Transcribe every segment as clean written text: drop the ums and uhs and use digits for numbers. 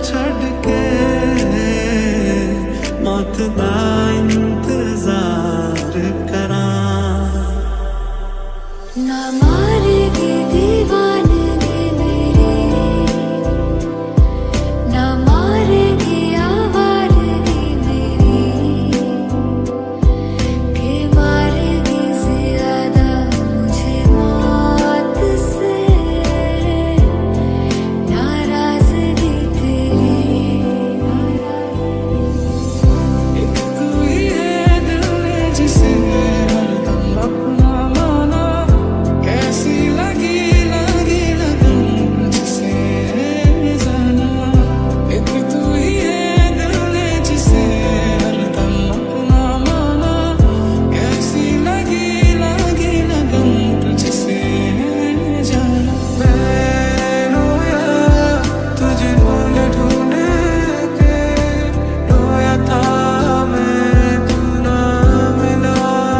छड़ के मौत दा इंतजार करा ना मारेगी दीवानगी मेरी, ना मारेगी आवारगी मेरी, के मारेगी ज्यादा मुझे मौत से नाराजगी तेरी। एक तू ही है दिल ने जिसे हरदम अपना माना, कैसी लगी लगी लगन मुझसे जाना। एक तू ही है दिल ने जिसे हरदम अपना माना, कैसी लगी लगी लगन तुझसे जाना। मैं रोया तुझे ढूंढ ढूंढ के, रोया था मैं तू ना मिला।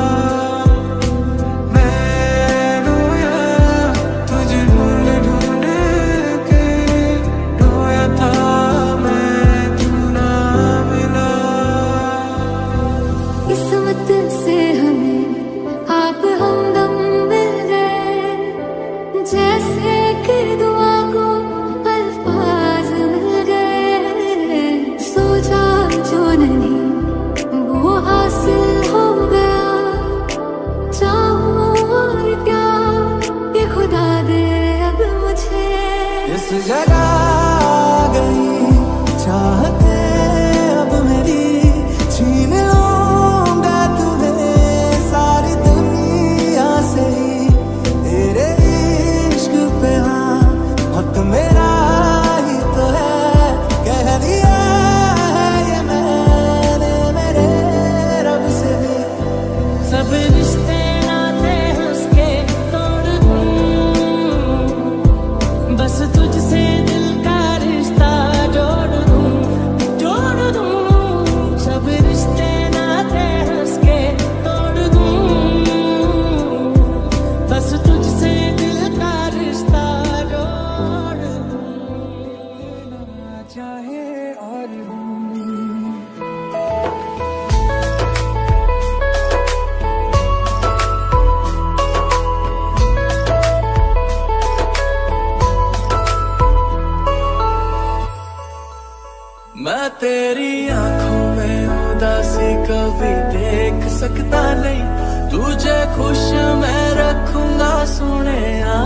मैं रोया तुझे ढूंढ ढूंढ के, रोया था मैं तू ना मिला। किस्मत से हमें आप हमदम मिल गए, जैसे कि दुआ को अल्फाज मिल गए। सोचा जो नहीं वो हासिल हो गया, चाहूं और क्या ये खुदा दे अब मुझे। इस जगह आ गई चाहते अब मेरी, छीन लूंगा तुम्हें सारी दुनिया से ही। तेरे इश्क पे हाँ हक मेरा ही तो है, कह दिया है ये मैंने मेरे रब से भी। सब रिश्ते नाते उसके तोड़ दूं, बस तुझसे दिल का रिश्ता जोड़ दूं, जोड़ दूं। सब रिश्ते नाते उसके तोड़ दूं, बस तुझसे दिल का रिश्ता जोड़ दूं। ना चाहे और मैं तेरी आंखों में उदासी कभी देख सकता नहीं, तुझे खुश मैं रखूंगा सोने।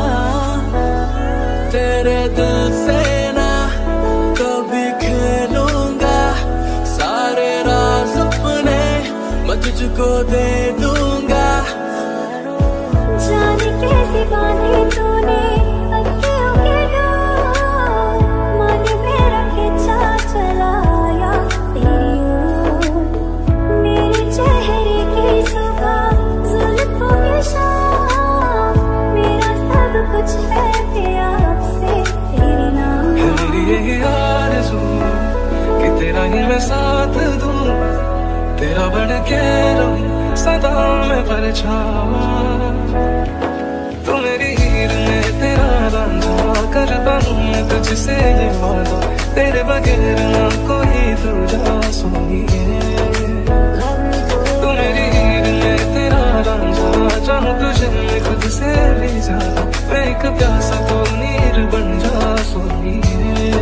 तेरे दिल से ना कभी खेलूंगा, सारे राज अपने मैं तुझको दे दूंगा। जाने कैसी बातें तूने अखियों के डोर, मन मेरा खिंचा चलाया तेरी ओर। मेरे चेहरे की सुबह जुल्फों के शाम, मेरा सब कुछ है आपसे तेरे नाम। है मेरी यही आरज़ू कि तेरा ही मैं साथ दूं, तेरा बन के रहूं सदा मैं परछावा। तू मेरी हीर में तेरा रांझा, करता हूँ मैं तुझसे ये वादा, तेरे बगैर ना कोई दूजा सोनिए। तू मेरी हीर में तेरा रांझा, चाहूं तुझे मैं खुद से भी ज्यादा, मैं एक प्यासा तो नीर बन जा सोनिए।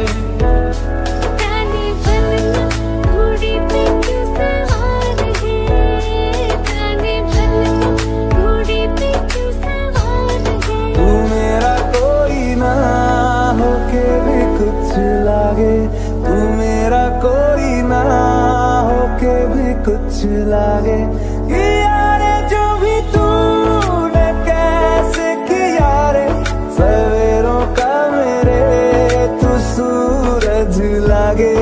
तू मेरा कोई ना होके भी कुछ लागे। यारे जो भी तूने कैसे किया रे, सवेरों का मेरे तू सूरज लागे।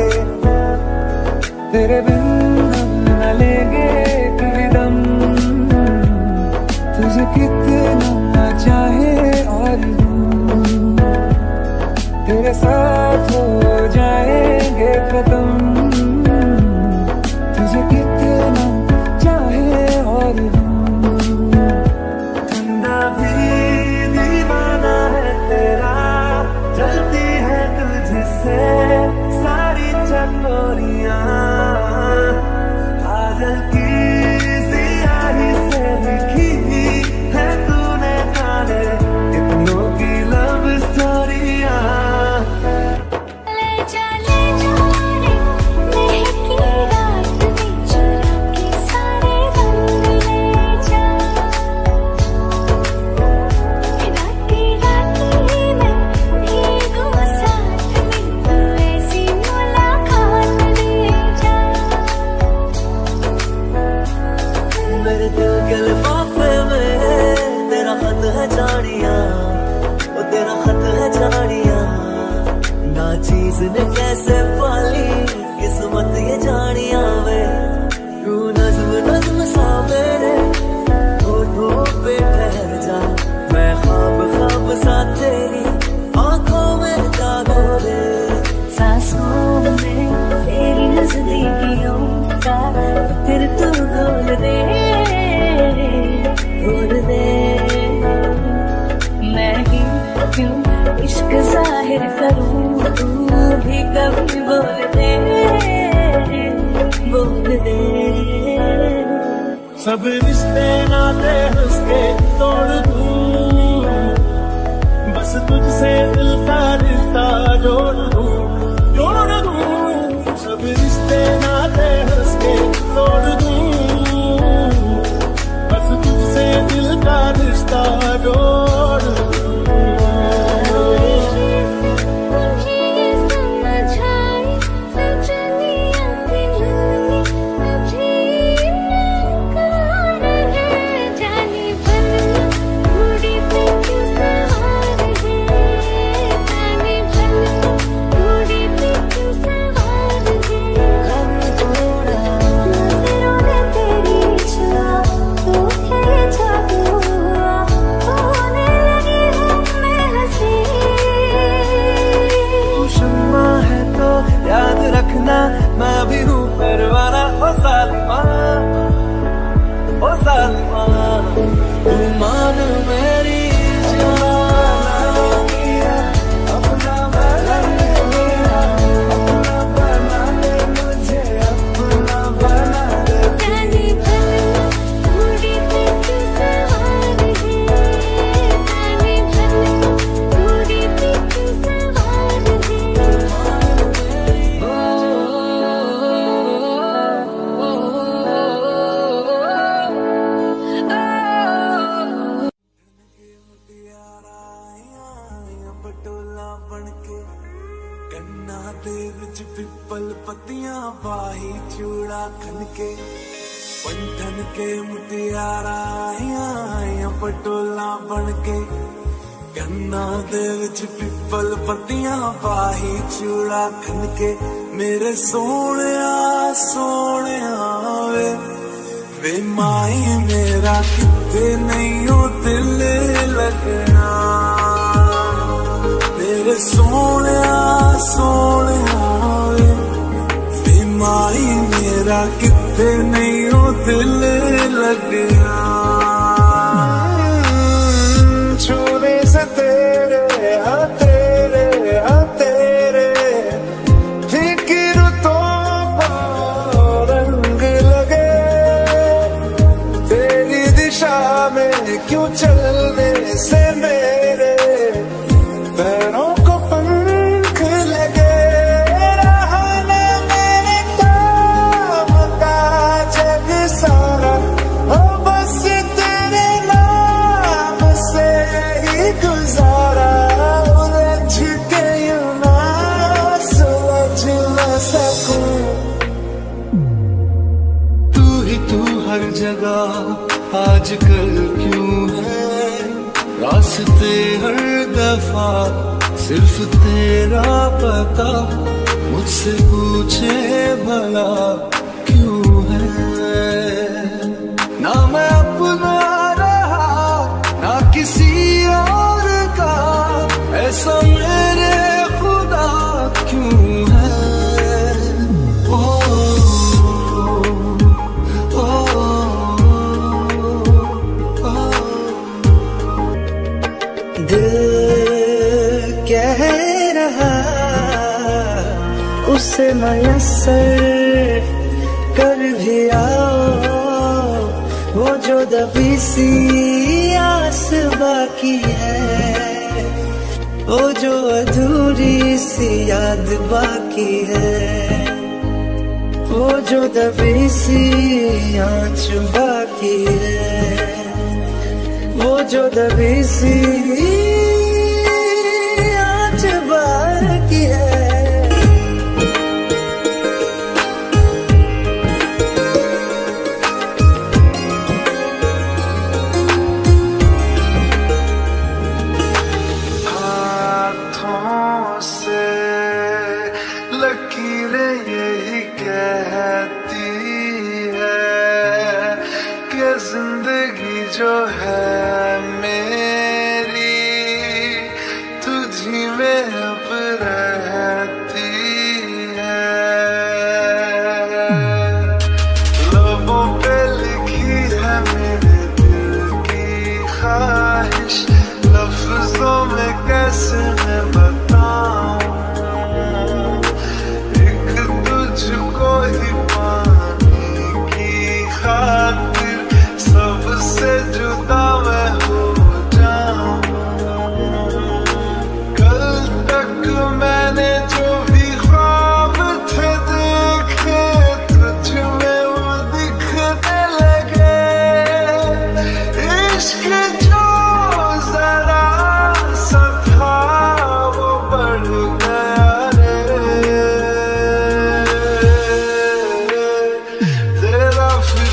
तेरे बिन हम न लेंगे कभी दम, तुझे कितना चाहे और तेरे साथ हो जाएंगे खत्म, तुझे कितना चाहे और ठंडा भी दीवाना है तेरा, चलती है तुझसे सारी गोरियां काजल की सियाही से लिखी है तूने जाने इतनों की लव स्टोरियां। ले जा रे महकी रात में चुरा के सारे रंग ले जा। राती राती में भीगू साथ में तू ऐसी मुलाकात ले जा। मेरे दिल के लिफाफे में तेरा खत है जानिया, वो तेरा खत है जानिया। ना चीज ने कैसे पाली किस्मत ये जानिया वे। तू नज्म नज्म सा मेरे होठों पे ठहर जा। मैं ख्वाब ख्वाब सा तेरी आंखों में जागो रे। सांसों में तेरी नजदीकियों का फिर तू घोल दे घोल दे। मैं ही क्यों इश्क जाहिर करूं तू भी कभी बोल दे बोल दे। सब रिश्ते नाते हंस के तोड़ दूं, बस तुझसे दिल का रिश्ता जोड़ दूं जोड़ दूं। सब रिश्ते नाते हंस के तोड़ दूं, बस तुझसे दिल का रिश्ता जोड़ दूं। मैं भी हूँ परवाना ओ सालिमा ओ सालिमा। तू मान मेरी जान अपना बना मेरा अपना बना ले मुझे अपना बना ले। जाने भला थोड़ी पे क्यों सवार है, जाने भला थोड़ी पे क्यों सवार है। पटोला बनके कन्ना दे विच पिपल पत्तियां पाही चूड़ा खनके पंठन के मुटियारा आया पटोला बनके कन्ना दे विच पिपल पत्तियां पाही चूड़ा खनके। मेरे सोहणिया सोहणिया वे माई मेरा किते नहीं हो दिल लगना। मेरे सोहणिया सोहणिया वे माई मेरा किते नहीं हो दिल लगना। छूने से तेरे हाँ तेरे हाँ तेरे फिक्र तो रंग लगे। तेरी दिशा में क्यों चलने से मेरे पैरों को पंख लगे। रहना मेरे काम का जग सारा हो बस तेरे नाम से ही गुजारा। उलझ के यूं ना सुलझ न सकूं। तू ही तू हर जगह आजकल क्यों है रास्ते हर दफा सिर्फ तेरा पता। मुझसे पूछे भला क्यों है ना मैं अपना रहा ना किसी और का। ऐसा मेरे खुदा क्यों है। ओ, ओ, ओ, दिल कह रहा उसे मयस्सर कर भी आओ। वो जो दबी सी आस बाकी है, वो जो अधूरी सी याद बाकी है, वो जो दबी सी आँच बाकी है, वो जो दबी सी आँच बाकी है। जो है मेरी तुझी में अब रहती है। लबों पे लिखी है मेरे दिल की ख्वाहिश, लफ्जों में कैसे मैं बताऊं। एक तुझको ही पाने की खातिर सबसे जुदा मैं हो जाऊं। कल तक मैंने जो भी ख्वाब थे देखे, तुझ में वो दिखने लगे। इश्क जो जरा सा था वो बढ़ गया रे। तेरा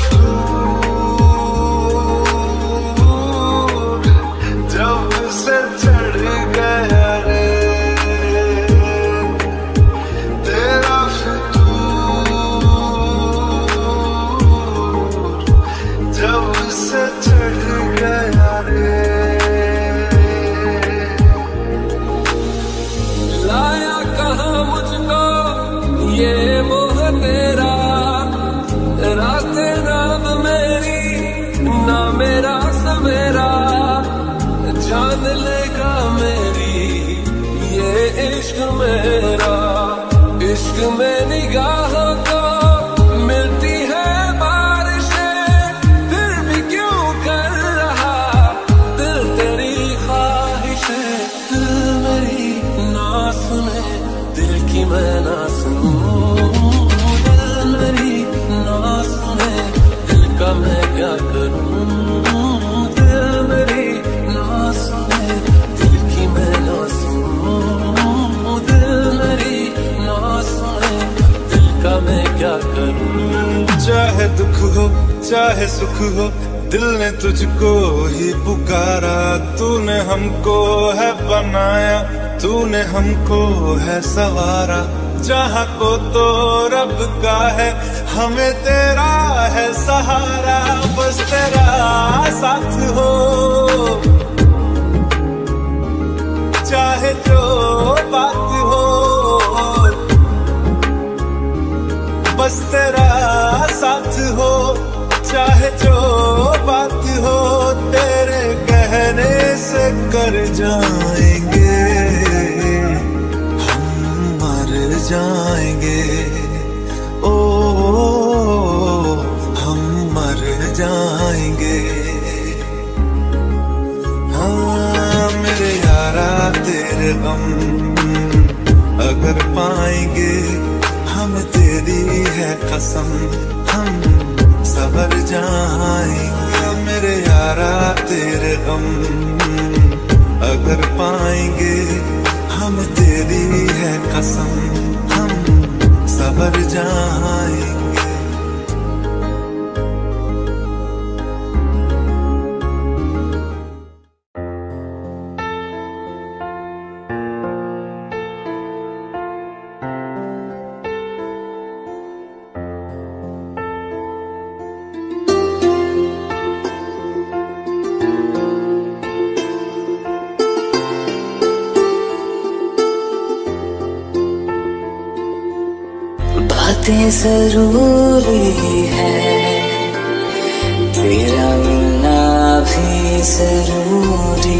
इश्क में निगाहों को मिलती है बारिशें, फिर भी क्यों कर रहा दिल तेरी ख्वाहिशें। दिल मेरी ना सुने, दिल की मैं ना सुनूं। दिल मेरी ना सुने, दिल का मैं क्या करूं। दिल मेरी ना सुने, दिल की मैं ना सुनूं। दिल मेरी ना सुने, दिल का मैं क्या करूं। चाहे दुख हो चाहे सुख हो, दिल ने तुझको ही पुकारा। तूने हमको है बनाया, तूने हमको है सवारा। जहाँ को तो रब का है, हमें तेरा है सहारा। बस तेरा साथ हो चाहे जो बात हो, बस तेरा साथ हो चाहे जो बात हो। तेरे कहने से कर जाएंगे, हम मर जाएंगे। ओ हम मर जाएंगे। हाँ मेरे यारा तेरे गम अगर पाएंगे, हम तेरी है कसम हम सबर जाएंगे। मेरे यारा तेरे गम अगर पाएंगे, हम तेरी है कसम हम सबर जाएंगे। बातें जरूरी है, तेरा मिलना भी जरूरी।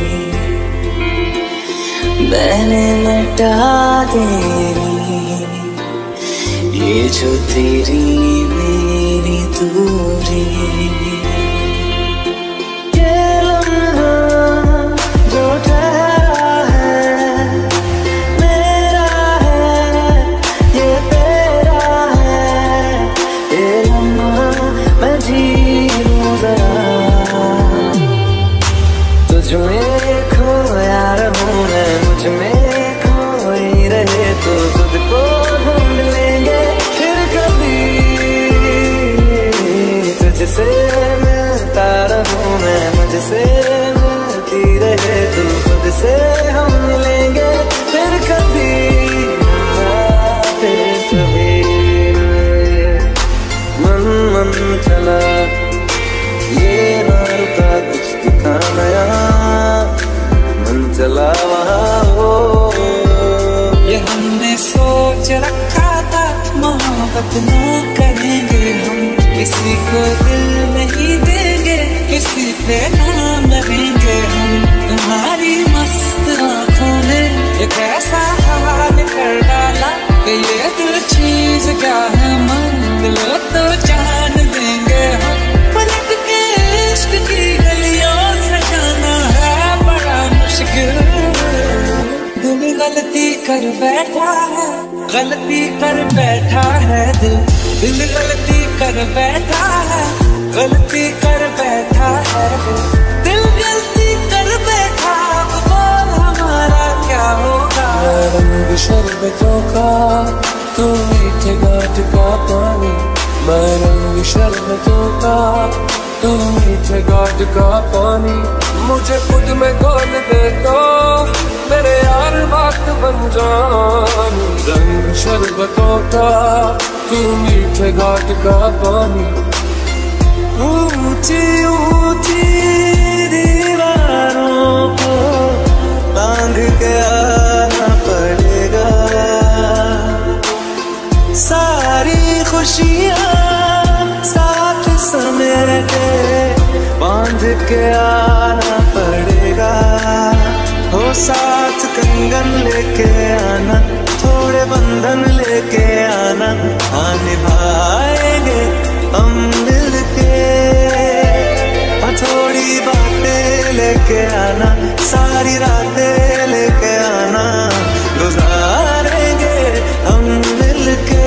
मैंने मिटा देनी ये जो तेरी मेरी दूरी, ये लम्हा जो ठहरा है मेरा है, ये तेरा है। ये लम्हा मैं जी लूं जरा, तुझ में खोया रहूं मैं, मुझ में खोई रहे तो खुद को ढूंढ लेंगे फिर कभी। तुझसे मिलता रहूं मैं, मुझसे मिलती रहे तू, खुद से हम मिलेंगे फिर कभी। फिर कभी मन मन चला, ये ना रुका कुछ दिखा नया, मन चला वहाँ हो। ये हमने सोच रखा था मोहब्बत ना करेंगे हम, किसी को दिल नहीं देंगे, किसी पे नाम लगेंगे हम। तुम्हारी मस्त आँखों ने एक ऐसा हाल कर डाला कि ये दिल चीज क्या है मान लो तो जान देंगे हम। पलट के इश्क की गलियों से जाना है बड़ा मुश्किल, दिल गलती कर बैठा है, गलती कर बैठा है दिल, दिल गलती कर बैठा है, गलती कर बैठा है दिल, गलती कर बैठा। अब बोल हमारा क्या होगा। रंग शरबतों का तू मीठे घाट का पानी, मैं रंग शरबतों का तू मीठे घाट का पानी। मुझे खुद में खोल दे तो मेरे यार बात बन जानी, रंग शरबतों का तू मीठे घाट का पानी। ऊंची ऊंची दीवारों को लांघ के आना पड़ेगा, सारी खुशियाँ साथ समेटे बांध के आना पड़ेगा। हो साथ कंगन लेके आना, थोड़े बंधन लेके आना, हाँ निभाएंगे हम मिलके। थोड़ी बातें लेके आना, सारी रातें लेके आना, गुजारेंगे हम मिलके।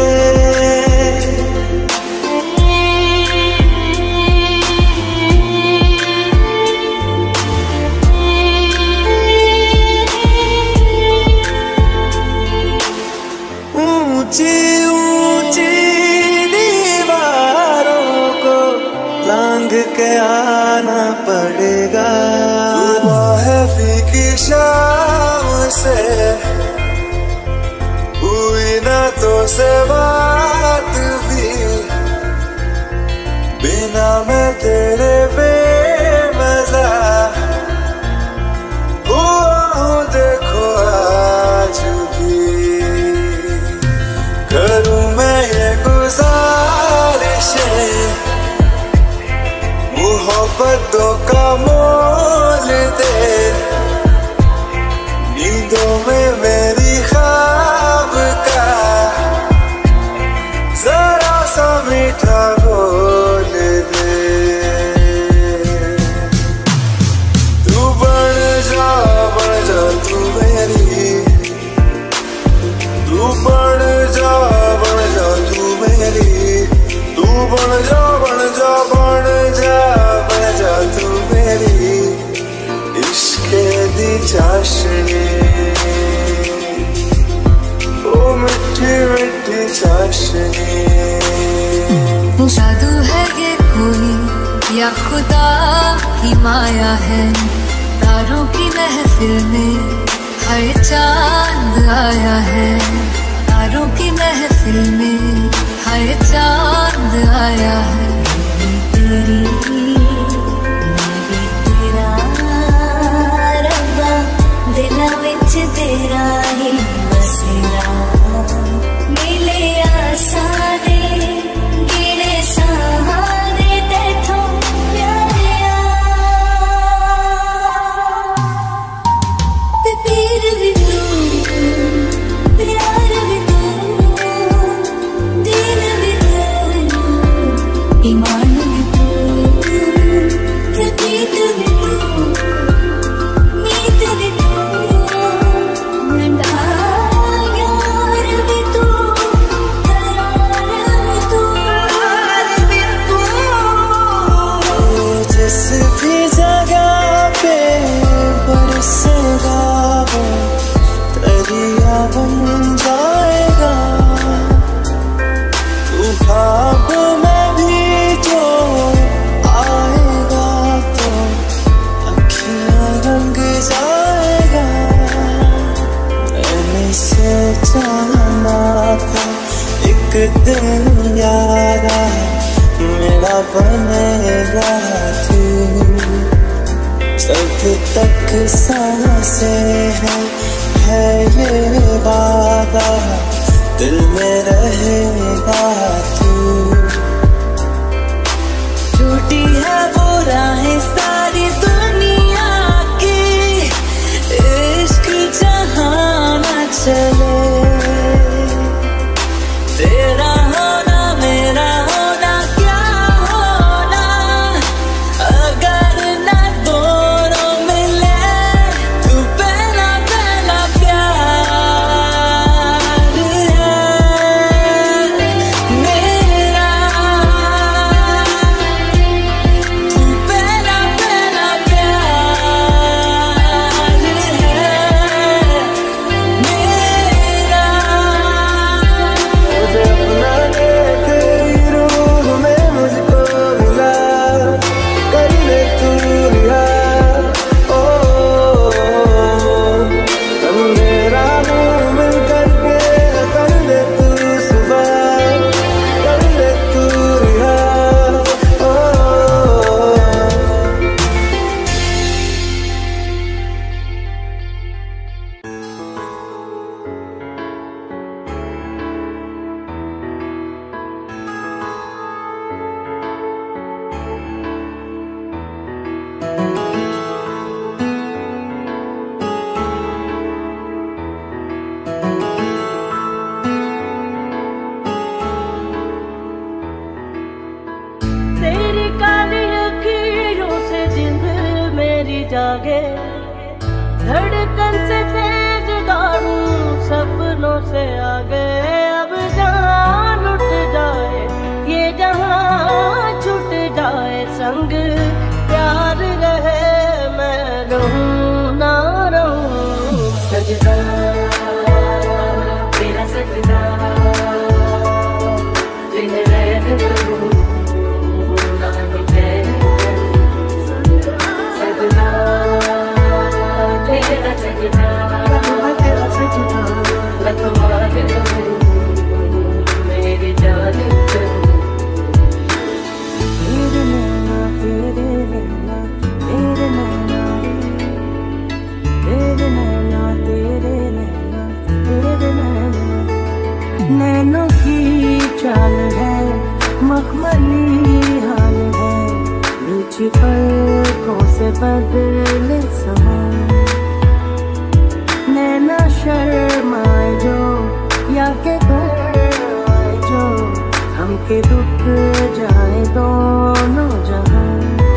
ऊंची ऊंची दीवारों को लांघ के आना पड़ेगा। है फीकी शाम से हुई ना तो से बात भी, बिना मैं तेरे बेमज़ा हुआ हूँ देखो आज भी। करूँ मैं ये गुज़ारिशें मोहब्बतों का मोल दे, नींदों में मेरी ख्वाब का जरा सा मीठा बोल दे। तू बन जा तू मेरी, तू बन जा तू मेरी, तू बन जा तू मेरी इश्क़ दी चाशनी, ओ मिठी मिठी चाशनी। जादू है ये कोई या खुदा की माया है, तारों की महफिल में हर चांद आया है, तारों की महफिल में हर चांद आया है। तेरी मेरी तेरा रब्बा, दिला विच तेरा ही बसेरा, मिले आसाने गिने सहारे तेथों प्यारिया। फिर भी तू प्यार एक दिन यारा मेरा बनेगा तू, सब तक सांसें है ये वादा, दिल में रहेगा तू। टूटी है वो राहें सारी दुनिया की, इश्क जहाँ न चले, तेरा होना मेरा होना क्या होना, अगर न दोनों मिले तू पहला पहला प्यार है मेरा, तू पहला पहला प्यार है मेरा। मुझे अपना तेरी रूह में मुझको मिला, कर ले तू रिहा, ओ अंधेरा मुँह मिल करके कर ले तू सुबह, कर ले तू रिहा, ओ। तेरी काली लकीरों से जिंद मेरी जागे, धड़कन से तेज दौड़ूं सपनों से आगे, अब जान उठ जाए ये जहां छूट जाए, संग प्यार रहे मैं रहूं ना रहूं। सजदा तेरा सजदा दिन रात करूं ना मिटे, सजना तेरा सजना लखवा के मेरी जान तेरे नैना तेरे नैना तेरे नैना तेरे नैना तेरे नैना तेरे नैना, नैनों की चाल है मखमली हाल है, नीची पलकों से बदले समा, नैना शर्माए जो या के घर आए जो, हमके रुक जाए दोनों जहां,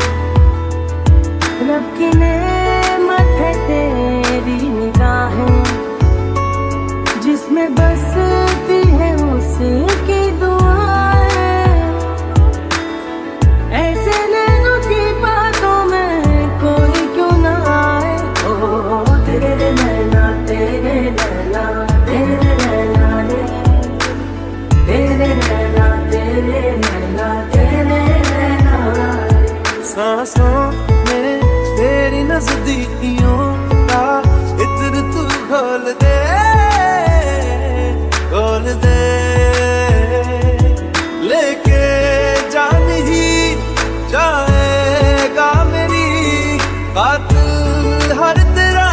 रब की नेमत है तेरी निगाहें, जिसमें बसती है उसकी दुआएं, ऐसे नैनों की बातों में कोई क्यों ना आए, ओ तेरे नैना तेरे नैना तेरे नैना रे, तेरे नैना तेरे नैना तेरे नैना रे। सांसों में तेरी नजदीकियों का इत्र तू खोल दे, खोल दे, लेके जान ही जाएगा मेरी कातिल हर तेरा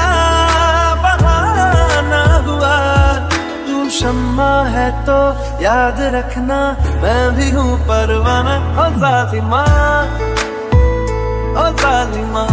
बहाना हुआ, तू शम्मा है तो याद रखना मैं भी हूँ परवाना, ओ जालिमा ओ जालिमा।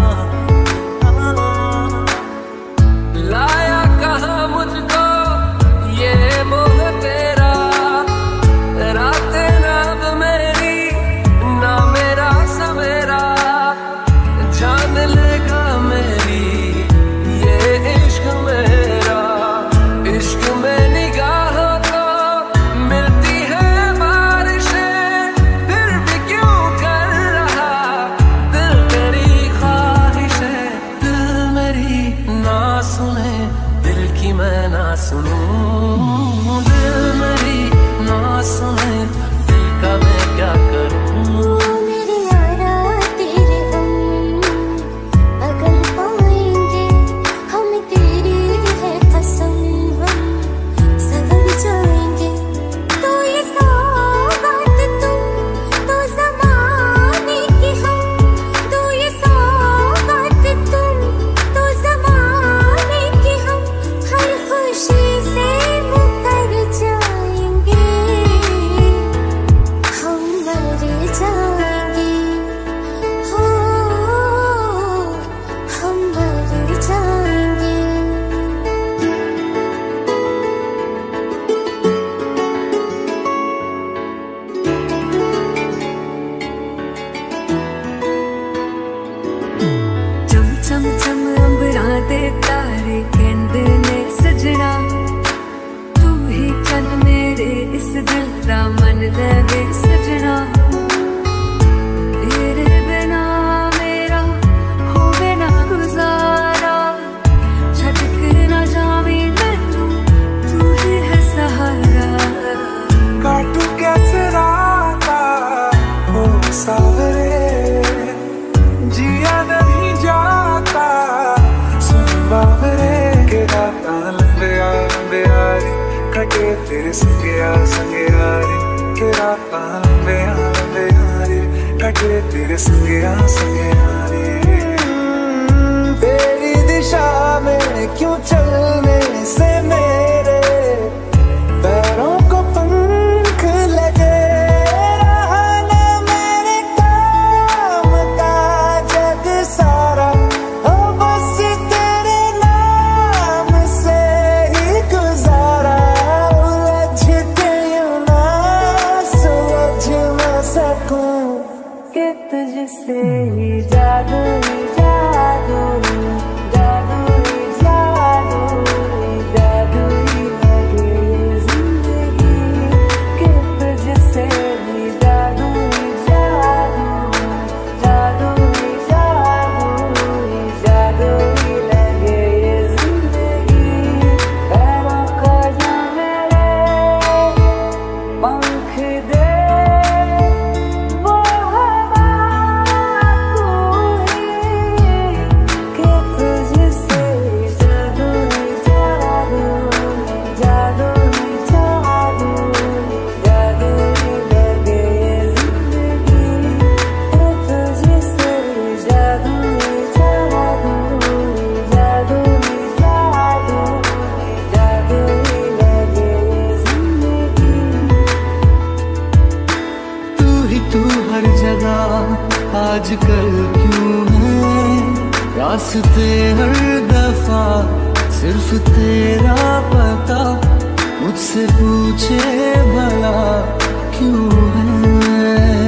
लाया कहाँ मुझको ये मोह तेरा, रातें रात मेरी ना मेरा सवेरा, जान लेगा मेरी ये इश्क मेरा, इश्क में निगाहों को मिलती है बारिशें, फिर भी क्यों कर रहा दिल तेरी ख्वाहिश जिस दिल दा मन लगे सजना तेरे बिना मेरा होवे ना गुजारा छड़ के ना जावे मैनू तू ही है सहारा काटू कैसे राता हो सावरे जिया नहीं जाता सुन बावरे के राता लंबे यारी कटे तेरे संगिया रे के राता लंबे यारी कटे तेरे संगिया रे तेरी दिशा में क्यों चलने से मेरे पैरों को पंख लगे रहा ना मेरे काम का जग सारा ओ बस तेरे नाम से ही गुजारा उलझ के यूं ना सुलझ ना सकूं कि तुझसे ही जादू जादू जादू जादू जादू ही लगे ये जिंदगी कि तुझसे ही जादू जादू जादू जादू जादू ही लगे ये जिंदगी पैरों को जा मेरे पंख दे वो हवा तू ही कि तुझसे जादू जादू जादू जादू जादू ही लगे ये जिंदगी कि तुझसे जादू जादू जादू जादू जादू ही लगे ये जिंदगी तू हर जगह आजकल क्यों है रास्ते हर दफा सिर्फ तेरा पता मुझसे पूछे भला क्यों है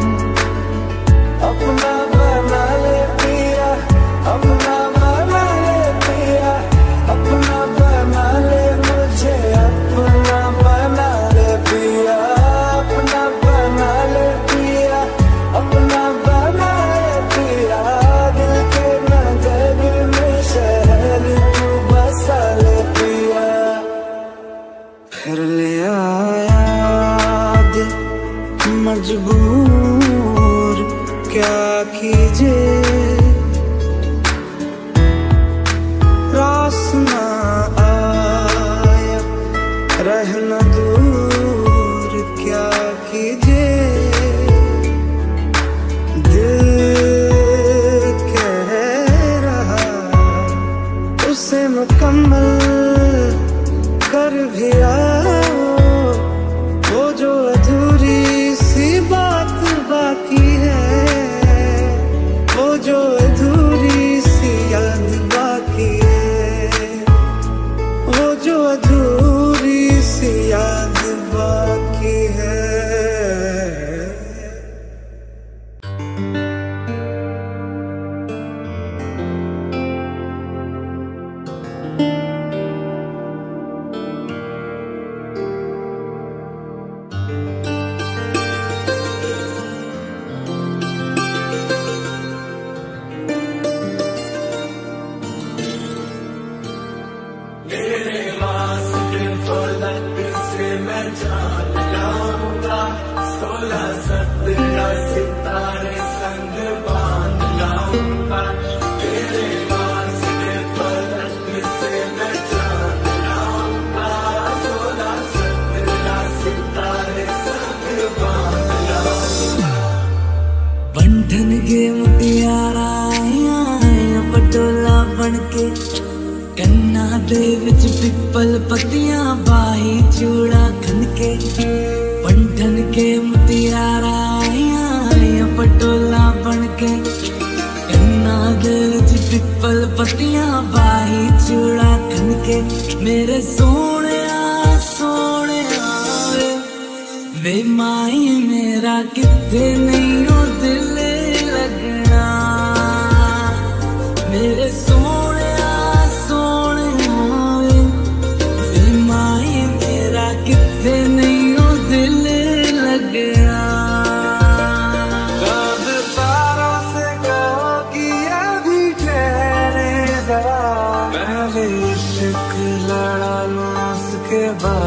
अपना बना ले पिया अपना बना ले पिया अपना बना ले मुझे अपना बना ले पिया अपना बना ले पिया अपना बना ले पिया दिल के नगर में शहर तू बसा ले पिया फिर ले आया दिल मजबूर क्या कीजिए रास ना आया रहना दूर क्या कीजिए दिल कह रहा उसे मुकम्मल कर भी आओ वो जो अधूरी सी बात बाकी है वो जो अधूरी सी याद बाकी है वो जो अधूरी सी याद बाकी है बंधन के मुटियारा पटोला बनके कन्ना दे विच पिपल पत्तियां बाही चूड़ा खनके बंधन के मुटियारा पटोला बनके कन्ना दे विच पिपल पत्तियां बाही चूड़ा खनके मेरे सोने सोने वे माई मेरा कितने नहीं हो दिल लगना मेरे सोने सोने वे माई मेरा कितने नहीं हो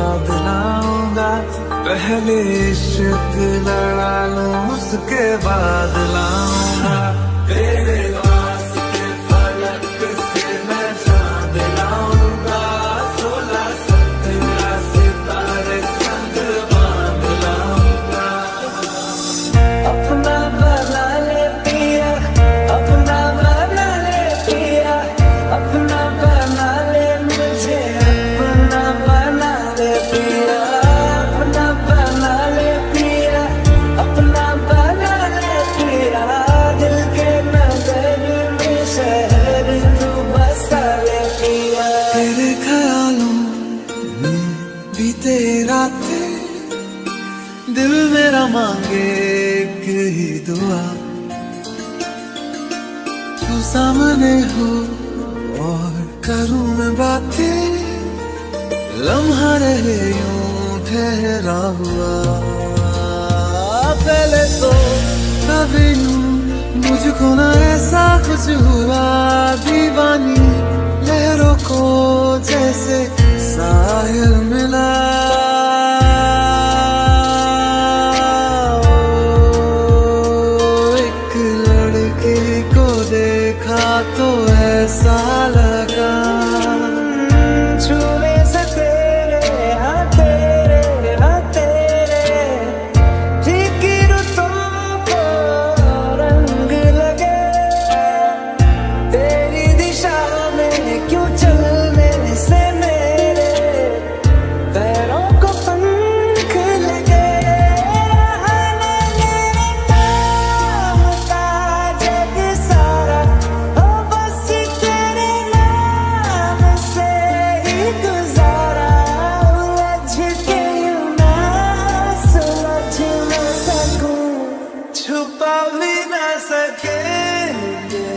याद लाऊंगा, पहले इश्क लड़ा लूं उसके बाद लाऊंगा। तेरे वास्ते फलक से मैं चांद लाऊंगा, 16 17 सितारे संग बांध लाऊंगा। अपना बना ले पिया, अपना बना ले पिया, अपना बना ले मुझे, अपना बना ले पिया, अपना बना ले पिया, अपना बना ले पिया। दिल के नगर में शहर तू बसा ले पिया। तेरे ख्यालों में बीते रातें, दिल मेरा मांगे एक ही दुआ, तू सामने हो और करूं मैं बातें, लम्हा रहे यूं ठहरा हुआ। पहले तो कभी यूं मुझको ना ऐसा कुछ हुआ, दीवानी लहरों को जैसे साहिल मिला। एक लड़की को देखा तो ऐसा लगा, छूने से तेरे हाँ तेरे हाँ तेरे, फीकी रुतों को रंग लगे, तेरी दिशा में क्यों चलने से मेरे पैरों को पंख लगे। मेरे नाम का जग सारा हो बस तेरे नाम से ही गुजारा, उलझ के यूं ना सुलझ ना सकूं, छुपा भी ना सकेंगे,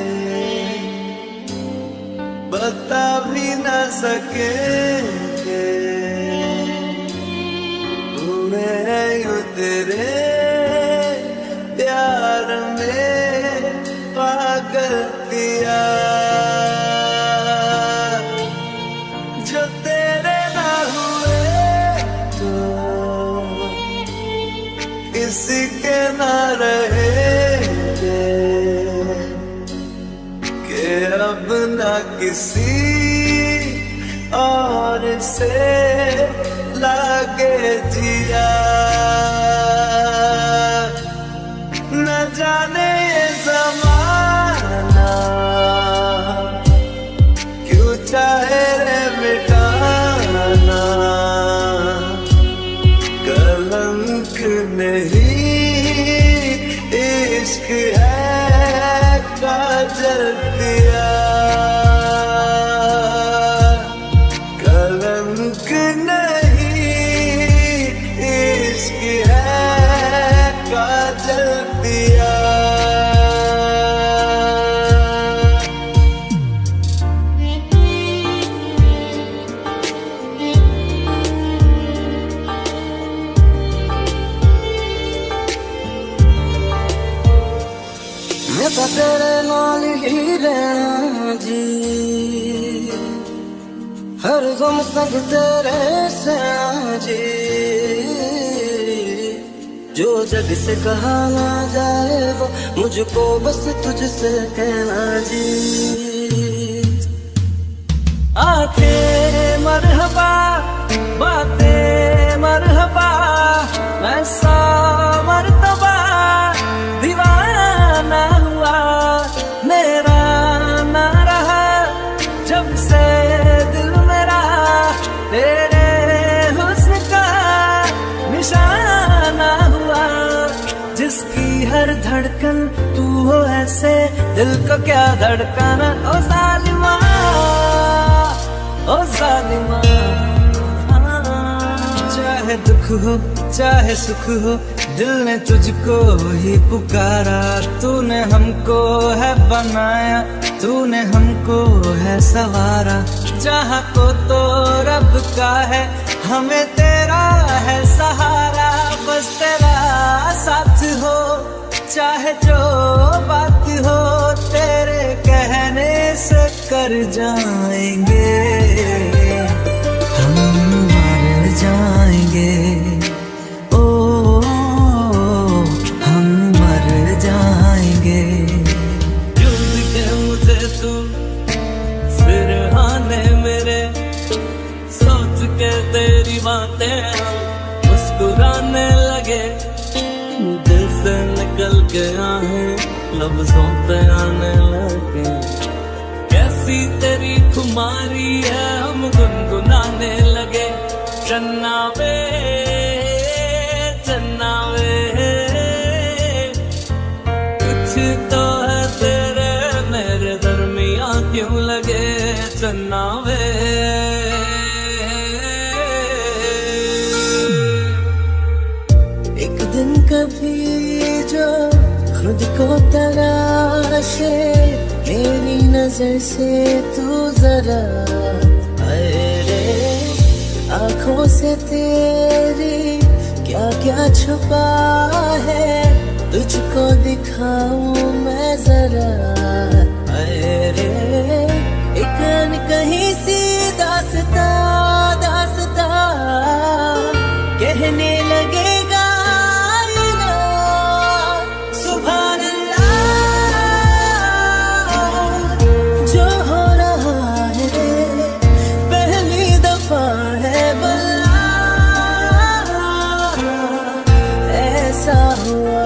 बता भी ना सकेंगे, तूने यूं तेरे प्यार में पागल पिया, जो तेरे ना हुए तो किसी के ना रहेंगे, कि अब ना किसी और से लागे जिया। न जाने ये ज़माना क्यों चाहे रे मिटाना, कलंक नहीं इश्क है काजल दिया, कलंक नहीं इश्क है काजल दिया। मैं तो तेरे नाल ही रहना जी, हर गम संग तेरे सहना जी, जो जग से कहा ना जाए वो मुझको बस तुझसे कहना जी। आंखें मरहबा बातें मरहबा, मैं सा मरतबा दीवाना हुआ, मेरा ना रहा जब से दिल मेरा तेरे हुस्न का निशाना हुआ, जिसकी हर धड़कन तू हो ऐसे दिल को क्या धड़काना। ओ जालिमा ओ जालिमा, चाहे दुख हो चाहे सुख हो दिल ने तुझको ही पुकारा, तूने हमको है बनाया, तूने हमको है सवारा, जहाँ को तो रब का है हमें तेरा है सहारा, बस तेरा साथ हो चाहे जो बात हो तेरे कहने से कर जाएंगे हम मर जाएंगे। मुस्कुराने लगे, दिल से निकल गया है, लफ्जों पे आने लगे। कैसी तेरी खुमारी है, हम गुनगुनाने लगे। चन्ना वे चन्ना वे, कुछ तो है तेरे मेरे दरमियां क्यों लगे चन्ना वे। एक दिन कभी जो खुद को तराशे, मेरी नजर से तू जरा अरे आंखों से तेरी क्या क्या छुपा है, तुझको दिखाऊं मैं जरा अरे एक कहीं सी दास्ता दास्ता कहने लगेगा आईना, सुभान अल्लाह जो हो रहा है पहली दफा है, बल्ला ऐसा हुआ।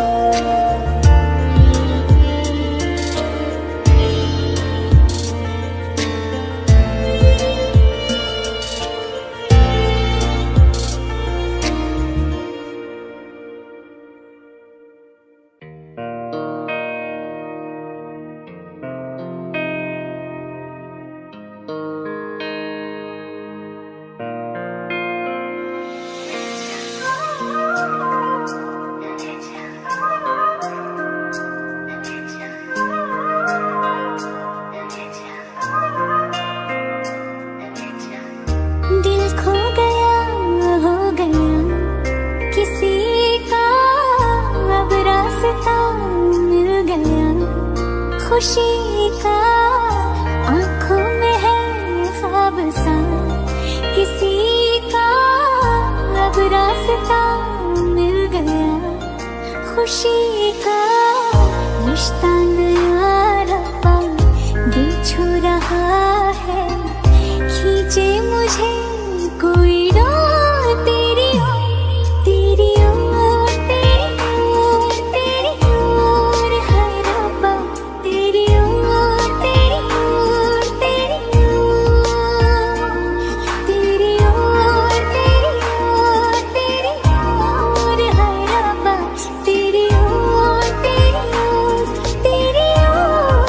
खुशी का आंखों में है ख्वाब सा, किसी का अब रास्ता मिल गया। खुशी का रिश्ता नया रब्बा दिल छू रहा है, खींचे मुझे कोई डोर तेरी ओर, तेरी ओर, तेरी ओर, तेरी ओर है रब्बा, तेरी ओर, तेरी ओर, तेरी ओर, तेरी ओर, तेरी ओर, तेरी ओर है रब्बा, तेरी ओर, तेरी ओर, तेरी ओर।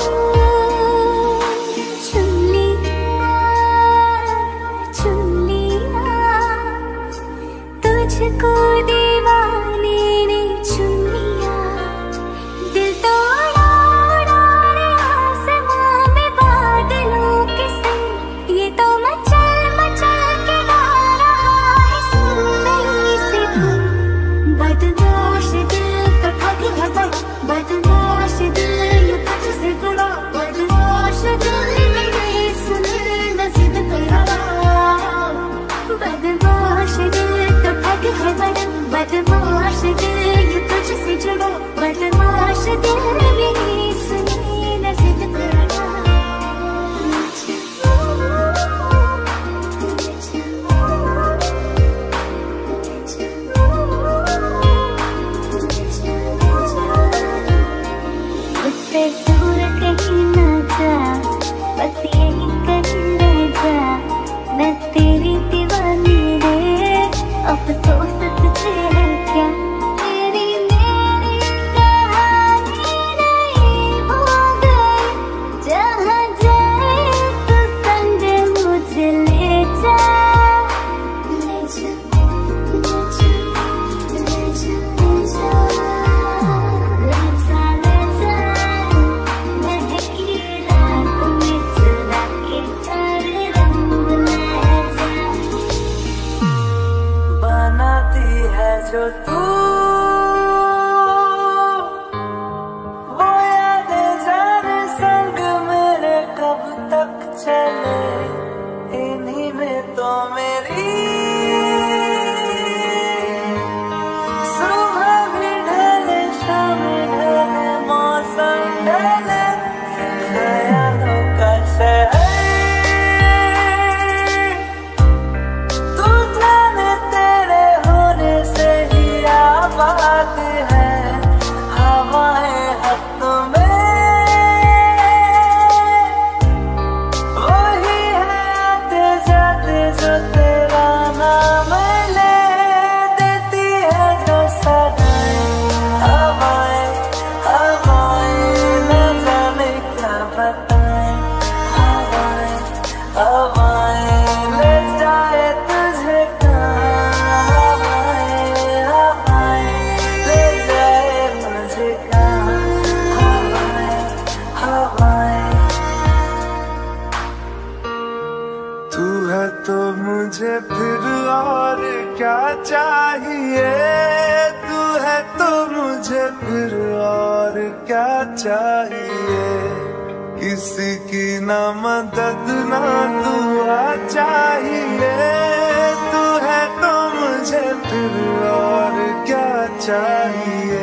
चुन लिया तुझको दीवाने ने चुन लिया, दिल तोड़ा उड़ा रे आसमां में बादलों के संग, ये तो मचल मचल के गा रहा है सुनने से धुन। बदमाश दिल का ठग है बड़ा, बदमाश दिल ये तुझसे जुड़ा, बदमाश दिल मेरे सुनने न जिद कर रहा। बदमाश दिल तो ठग है बड़ा, बदमाश दिल ये तुझसे जुड़ा, बदमाश दिल मेरी सुने न जिद कर रहा। मुझसे दूर कहीं ना जा, बस यही कहीं रह जा, मैं तेरी दीवानी रे, अफसोस तुझे है क्या। मेरी कहानी नहीं हो गई, जहाँ जाए तो संग मुझे ले जा, ले जा, ले जा, ले जा, ले जा, ले जा, ले जा, महकी रात में चुरा के सारे रंग ले जा। बनाती है जो तू वो यादें जाने संग मेरे कब तक चले, इन्हीं में तो मेरी सुबह भी ढले शाम ढले मौसम ढले, ख्यालों का शहर तू जाने तेरे चाहिए, तू है तो मुझे फिर और क्या चाहिए। किसी की ना मदद ना दुआ चाहिए, तू है तो मुझे फिर और क्या चाहिए।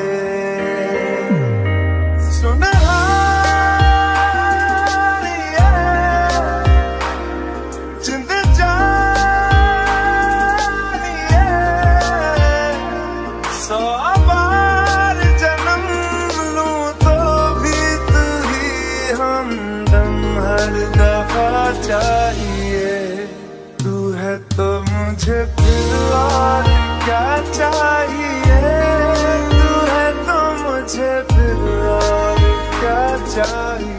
चाहिए, तू है तो मुझे फिर और क्या चाहिए, तू है तो मुझे फिर और क्या चाहिए।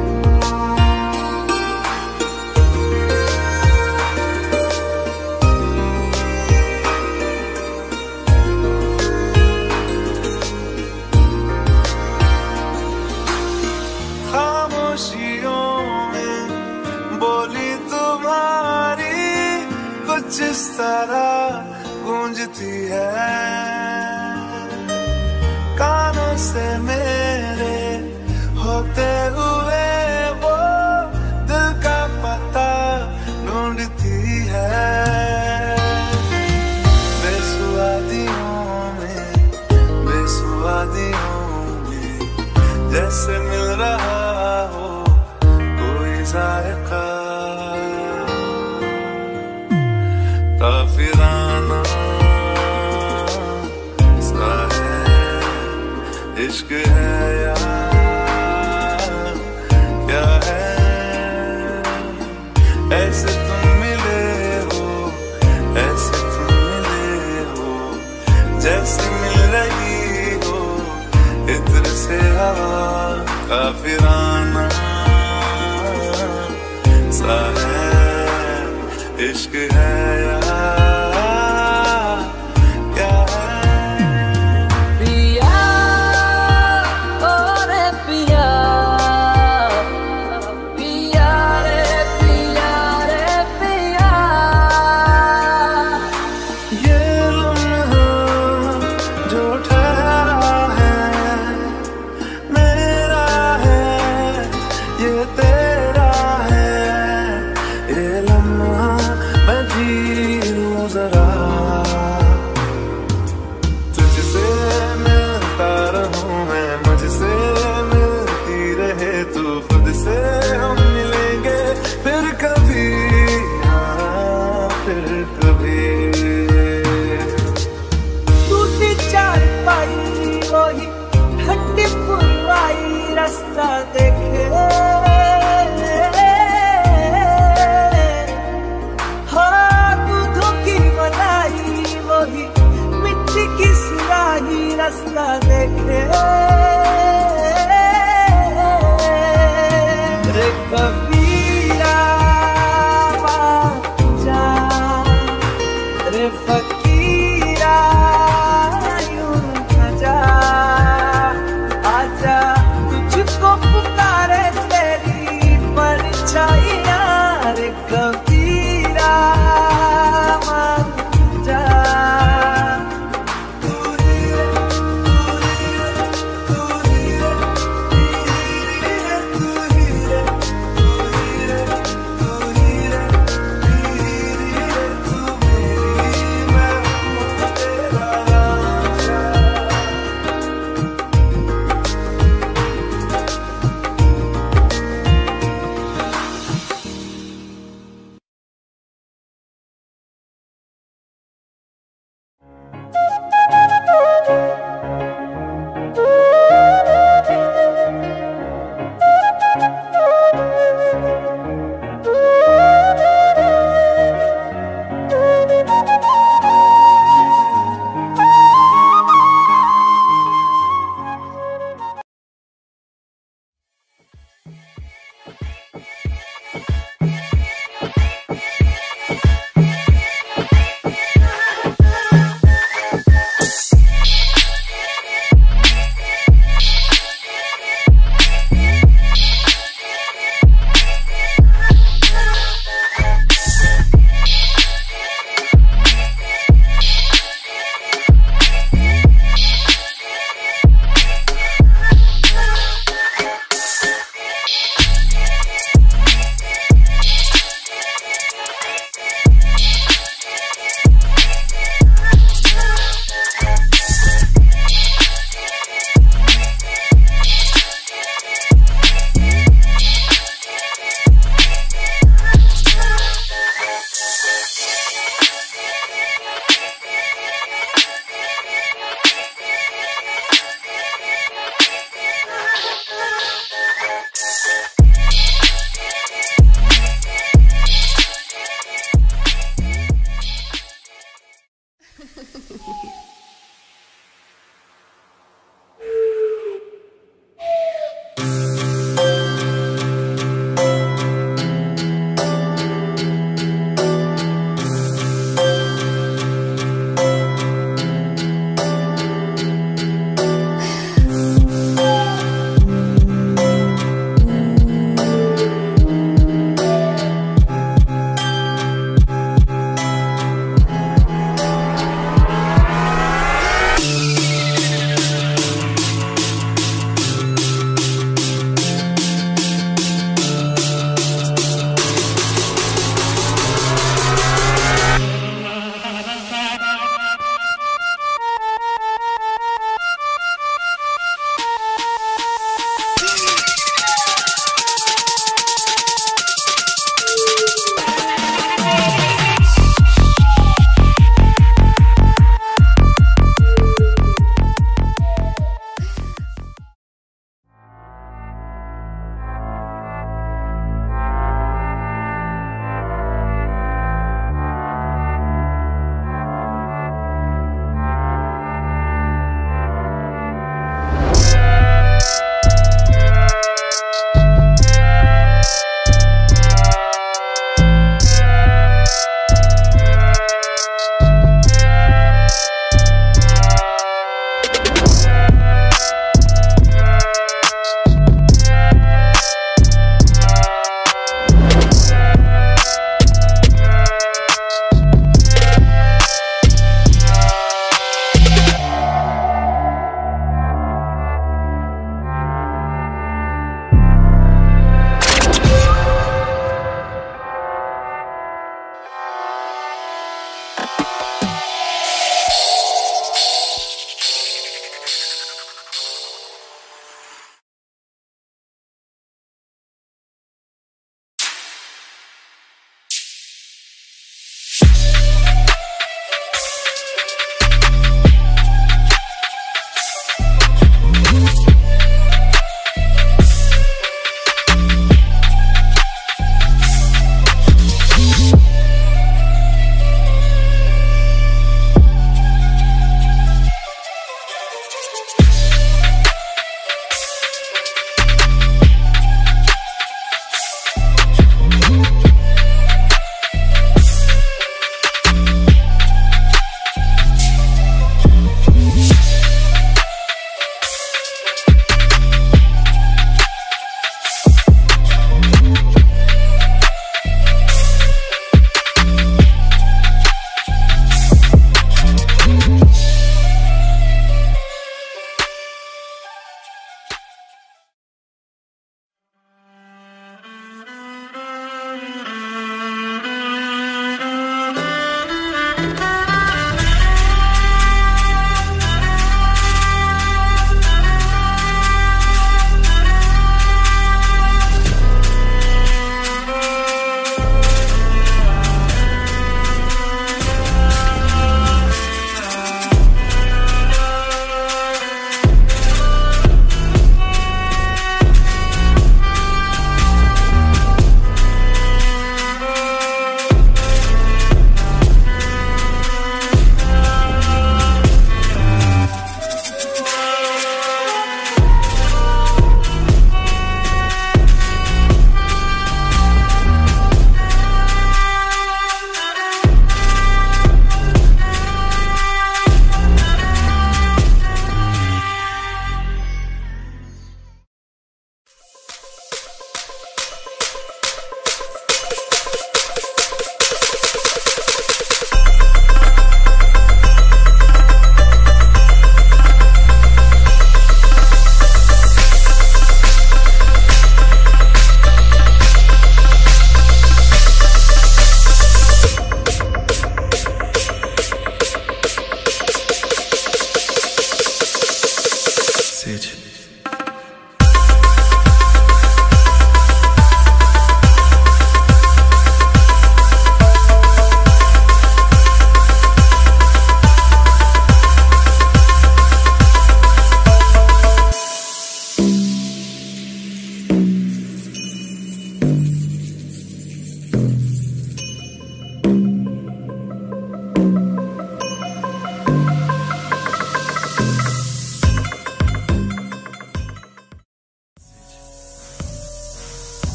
जिस तरह गूंजती है कानों से मेरे होते हुए, वो दिल का पता ढूंढती है। बेसुआदियों में जैसे मिल रहा हो कोई जायका, काफिराना सा है इश्क है या क्या है। ऐसे तुम मिले हो, ऐसे तुम मिले हो, जैसे मिल रही हो इत्र से हवा। काफिराना सा है इश्क है या क्या है। पिया और पिया, पिया रे पिया रे पिया, ये लम्हा जो ठहरा है मेरा है, ये तेरा है। ये लम्हा मैं जी लूं जरा, तुझसे मिलता रहूं मैं, मुझसे मिलती रहे तू खुद से। हम मिलेंगे फिर कभी, हाँ फिर कभी। टूटी चारपाई वही ठंडी पुरवाई रास्ता देखे, रास्ता देखे। रे कबीरा जा, रे फकीरा यूं न जा, आजा तुझको पुकारे तेरी परछाइयां। रे कबीरा जा,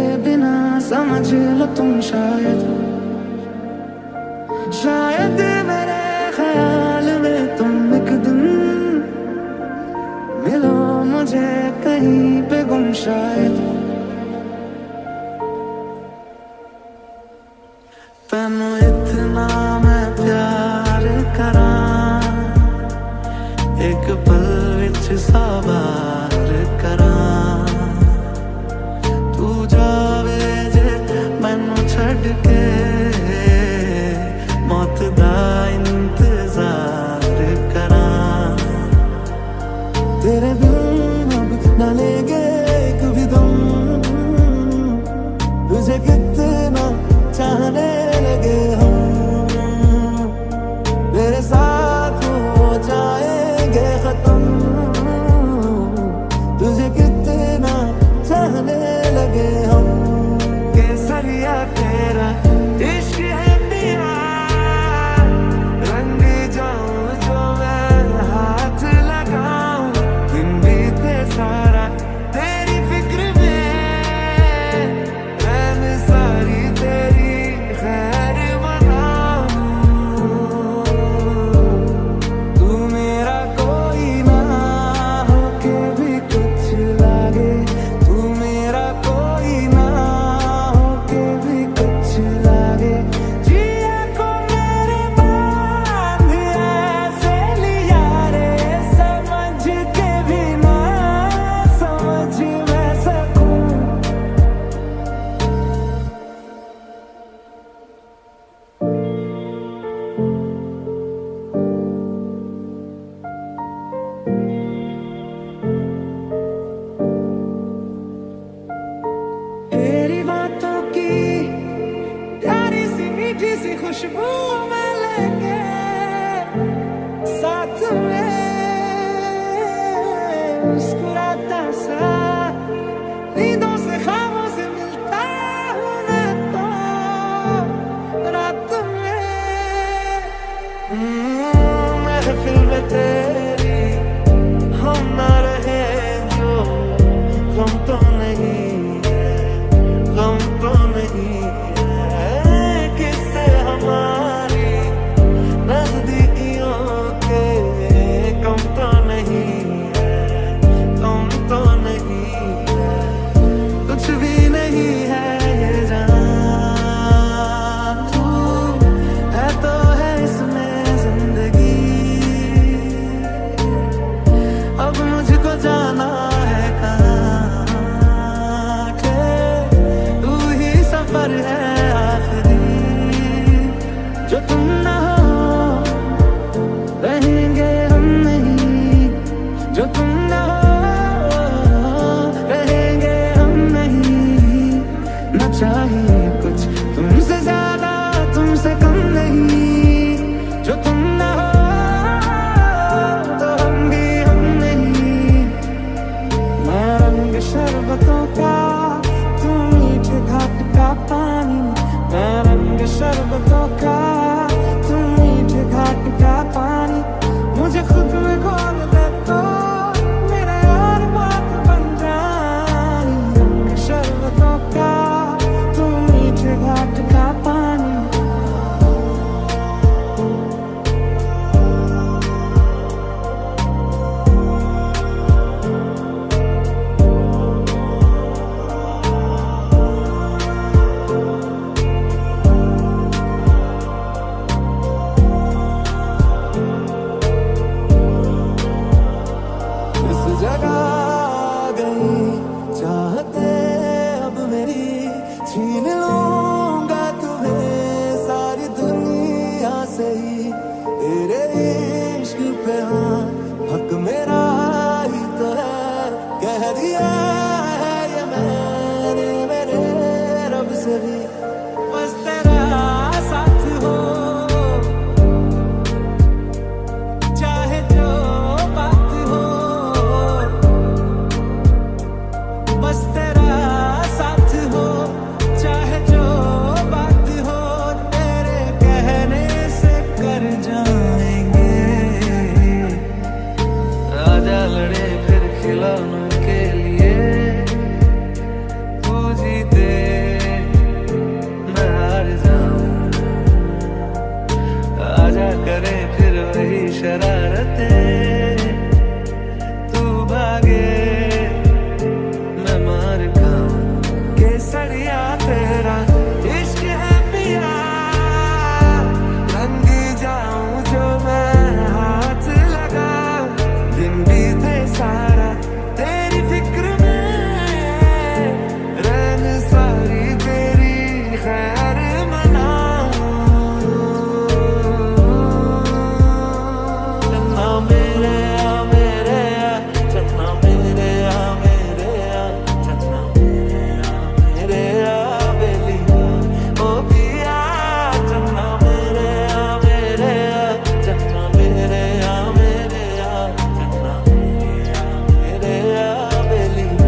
बिना समझ लो तुम शायद मेरे ख्याल में तुम एक दिन मिलो मुझे कहीं पे गुम शायद तैनू इतना मैं प्यार करा एक पल विच सवार करा तू जावे जे मैनू छड़ के मौत दा इंतजार करा तेरे बिन अब न लेंगे एक भी दम तुझे कितना चाहने लगे हम मेरे साथ हो जाएंगे खत्म तुझे कितना चाहने लगे हम केसरिया तेरा इश्क है पिया रंग जाऊं जो मैं हाथ लगाऊं दिन बीते सारा तेरी फिक्र में मैं सारी तेरी खैर मनाऊं तू मेरा कोई ना होके भी कुछ लागे तू मेरा कोई ना होके भी कुछ लागे जिया को मेरे बांध ऐसे लिया रे समझ के भी ना समझ मैं सकूं तेरी बातों की प्यारी सी मीठी सी खुशबू में लेके साथ में मुस्कुराता सा नींदों से ख्वाबों से मिलता हूँ मैं तो रात में महफिल में तेरी हम ना रहे जो गम तो नहीं गम तो नहीं है किससे हमारी नजदीकियों के कम तो नहीं है कम तो नहीं है कुछ भी नहीं है ये जान तू है तो है इसमें जिंदगी अब मुझको जाना है कहाँ के तू ही सफर है आखिरी जो तुम ना हो रहेंगे हम नहीं जो तुम ना हो रहेंगे हम नहीं न चाहिए कुछ तुमसे ज्यादा तुमसे कम नहीं जो तुम ना हो तो हम भी हम नहीं मैं रंग शरबतों का तू मीठे घाट का पानी मैं रंग शरबतों का तू मीठे घाट का पानी मुझे खुद में घोल दे तो मेरा यार बात बन जाए रंग शरबतों का तू मीठे घाट का पानी इस जगह आ गई चाहते अब मेरी छीन लूंगा तुम्हें सारी दुनिया से ही तेरे इश्क पे हाँ हक मेरा ही तो है कह दिया है ये मैंने मेरे रब से भी बस तेरा साथ हो चाहे जो बात हो बस तेरा साथ हो चाहे पिया तेरा इश्क है पिया, रंग जाऊं जो मैं हाथ लगा, दिन बीते सारा तेरी फिक्र में, रैन सारी तेरी खैर मनाऊं। चन्ना मेरे आ मेरे आ, चन्ना मेरे आ मेरे आ, चन्ना मेरे आ बेलिया ओ पिया, चन्ना मेरे आ मेरे आ, चन्ना मेरे आ मेरे आ, चन्ना मेरे आ बेलिया।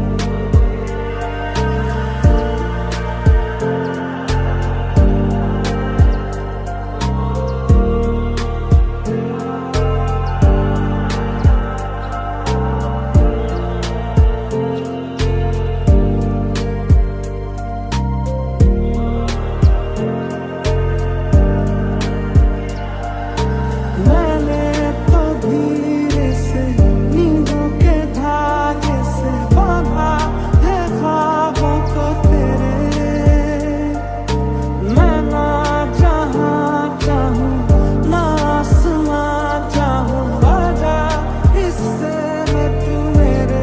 मैंने तो धीरे से नींदों के धागे से बांधा है ख्वाबों को तेरे, मैं ना जहाँ चाहूँ ना आसमां चाहूँ, आजा इससे मैं तू मेरे।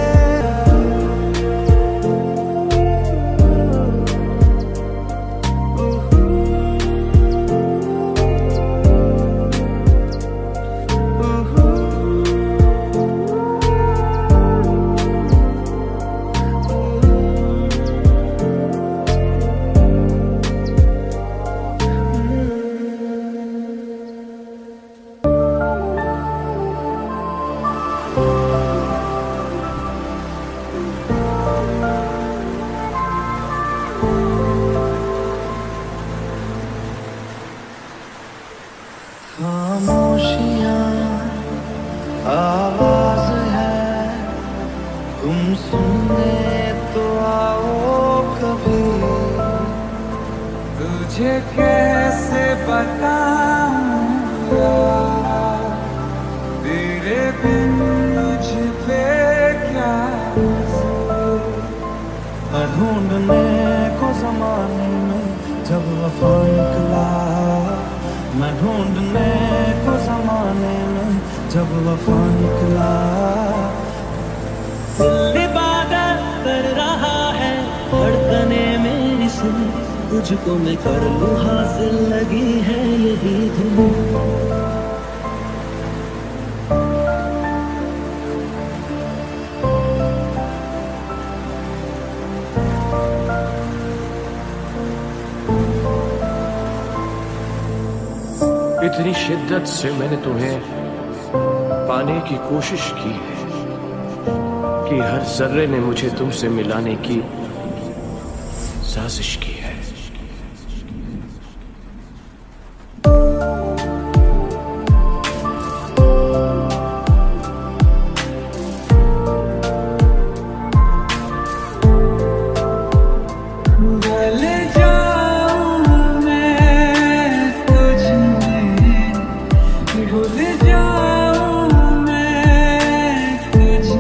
खामोशियाँ आवाज है, तुम सुनने तो आओ कभी, तुझे कैसे बताऊं यार, तेरे बिन मुझ पे क्या मैं ढूंढने को जमाने में जब वफा निकला, मैं ढूंढने को जमाने में जब वफा निकला। दिल इबादत कर रहा है धड़कने मेरी से, तुझको मैं कर लूं हासिल, लगी है यही धुन। इतनी शिद्दत से मैंने तुम्हें पाने की कोशिश की है कि हर जर्रे ने मुझे तुमसे मिलाने की साजिश की है।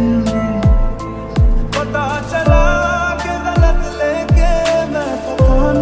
पता चला कि गलत लेके मैं पता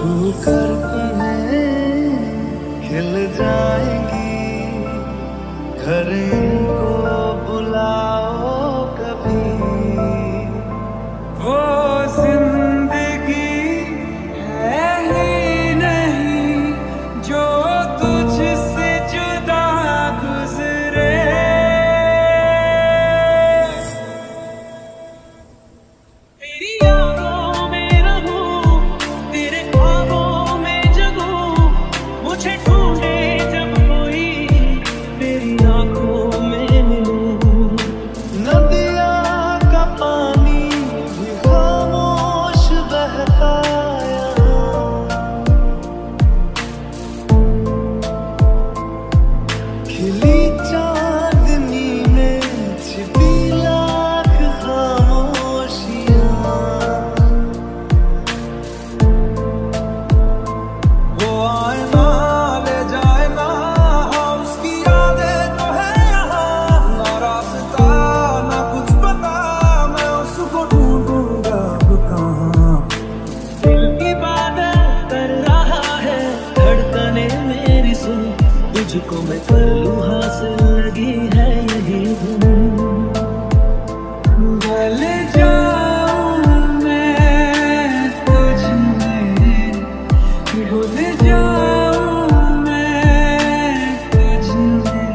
छू कर तुम्हें खिल जाएंगी, घर इनको बुलाओ कभी। वो जिंदगी है ही नहीं जो तुझसे जुदा गुजरे। तेरी यादों में रहूं, तेरे ख्वाबों में जगूं, मुझे ढूंढे जब कोई तेरी आंखों में मिलूं। नदिया का पानी भी खामोश बहता यहाँ, खिली चांदनी में छिपी लाख खामोशियाँ। वो आए ना ले जाए ना, उसकी यादें तो है यहाँ। ना रास्ता ना कुछ पता, मैं उसको ढूंढूंगा अब कहाँ। दिल की बात कर रहा है, धड़कने मेरी सुन, तुझको मैं कर लूँ हासिल, लगी है यही धुन। ढल जाऊं मैं तुझ में, भूल जाऊं मैं तुझ में।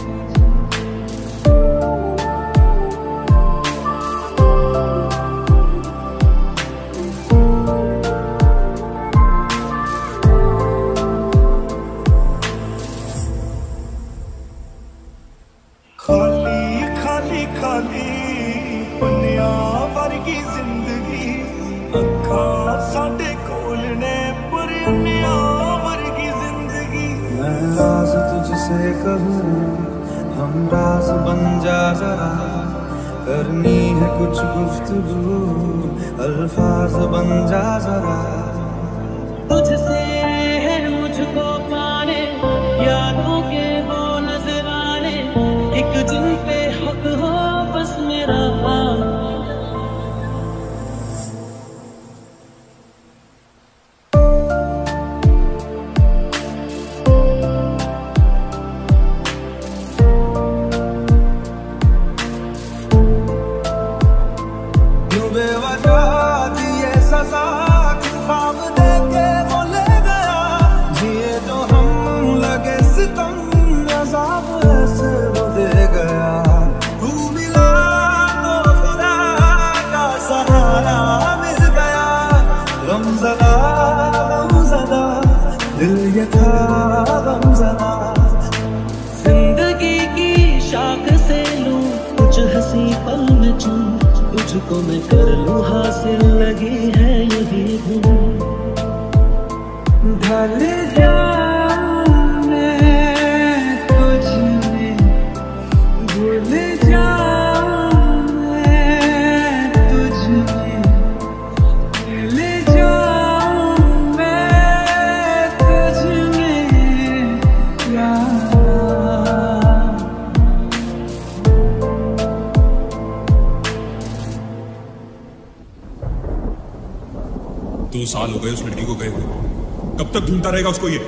खाली खाली खाली पन्निया वर्गी जिंदगी, अखा साडे कोल ने पर अन्निया वर्गी जिंदगी। मैं राज तुझसे कहूँ, हम राज बन जा जरा, करनी है कुछ गुफ्तगू, अल्फाज बन जा जरा। तुझसे है मुझको पाने, यादों के वो नजराने, एक जिन पे हक हो बस मेरा। यूं बेवजह दिए सजा, ख्वाब देके वो ले गया, जिए तो हम लगे सितम, अज़ाब ऐसे वो दे गया। तू मिला तो खुदा का सहारा मिल गया, गमज़दा गमज़दा दिल ये था गमज़दा। जिंदगी की शाख से लूं कुछ हंसी पल में चूं, तुझको मैं कर लूँ हासिल, लगी है यही धुन। ढल जाऊं मैं तुझ में, भूल जाऊं मैं तुझ में, भूल जाऊं मैं तुझ में यारा। दो साल हो गए उस लड़की को गए हुए, कब तक ढूंढता रहेगा उसको ये?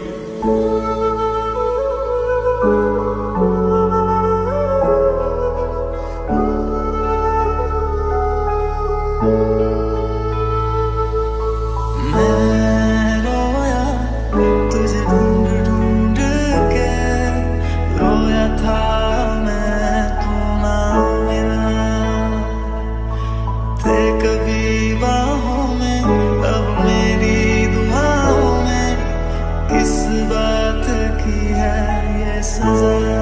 मैं रोया तुझे ढूंढ ढूंढ के, रोया था मैं तू ना मिला, थे कभी बाहों में, अब मेरी दुआओं में, किस बात की है ये सजा।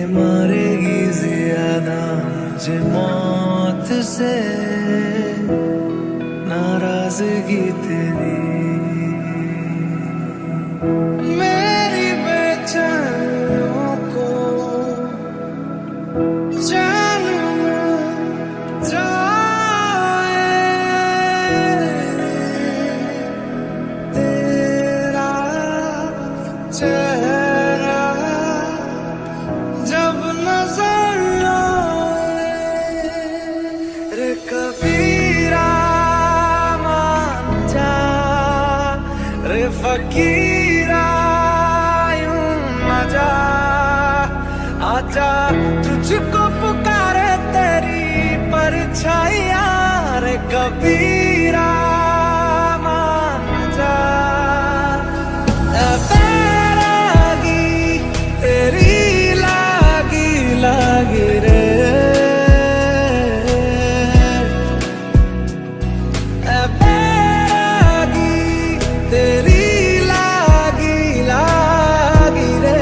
मारेगी ज्यादा मुझे मौत से नाराजगी तेरी। मेरी बेचैनियों को जान जाए तेरा चेहरा जब नजर आए। रे कबीरा मान जा, रे फकीरा यूं न जा, आजा तुझको पुकारे तेरी परछाइयां। रे कबीरा मान जा, बैरागी तेरी लागी लागी रे, बैरागी तेरी लागी लागी रे।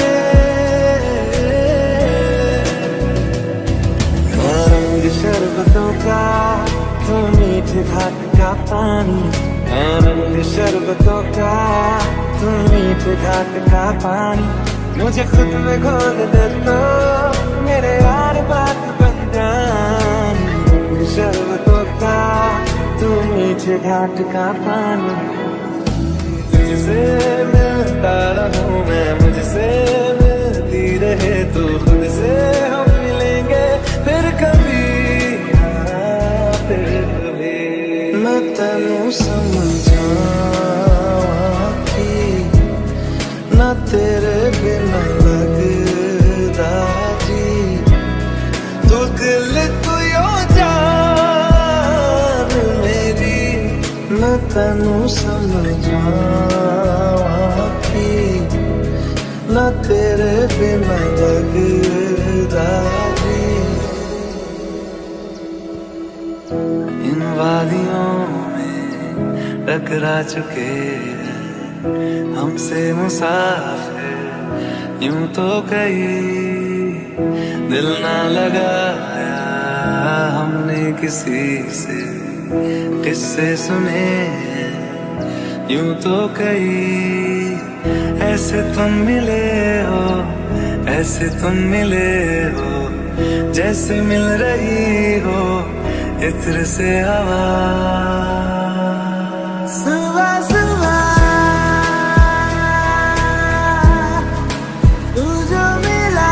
रंग शरबतों का तू मीठे घाट का पानी, रंग शरबतों का तू मीठे घाट का पानी। मुझे खुद में घोल दे तो मेरे यार बात बन जानी। रंग शरबतों का तू मीठे घाट का पानी। तुझसे मिलता रहूं मैं, मुझसे मिलती रहे तू, खुद से हम मिलेंगे फिर कभी, फिर कभी। मैं तेनू समझावां कि ना तेरे बिना लगदा जी, तू दिल तू यो जान मेरी। मैं तेनू समझावां कि ना तेरे बिना लगदा जी। इन वादियों में टकरा चुके हैं हमसे मुसाफिर, यूं तो कहीं दिल ना लगाया हमने किसी से, किस्से सुने यूं तो कहीं। ऐसे तुम मिले हो, ऐसे तुम मिले हो, जैसे मिल रही हो इत्र से हवा। सुबह सुबह तू जो मिला,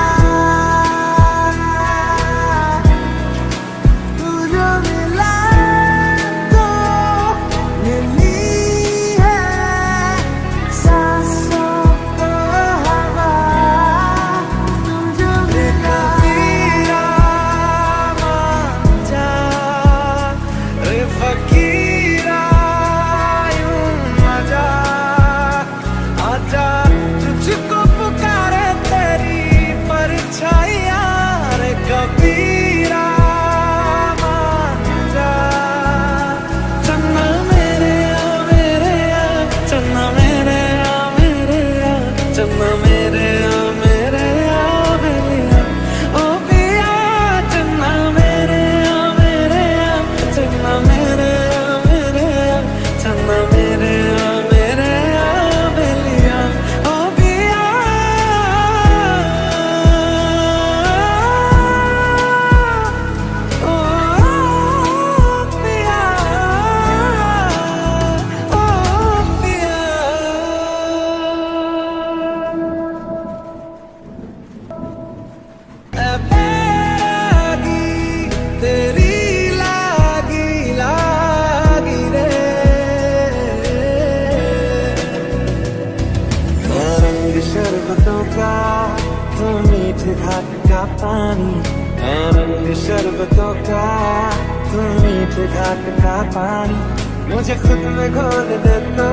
तू जो मिला तो मिली है सांसों को हवा। तू जो मिला मान जा, रे फकीरा यूं न जा, आजा तुझको पुकारे तेरी परछाइयां। रे कबीरा मान जा, चन्ना मेरे आ मेरे आ, चन्ना मेरे आ मेरे आ, चन्ना मेरे आ मेरे आ बेलिया ओ पिया। चन्ना मेरे आ मेरे आ, चन्ना मेरे आ मेरे आ, चन्ना मेरे आ मेरे आ बेलिया ओ पिया। ओ पिया, ओ पिया। बैरागी तेरी लागी लागी रे, रंग शरबतों का तू मीठे घाट का पानी, रंग शरबतों का तू मीठे घाट का पानी। मुझे खुद में घोल दे तो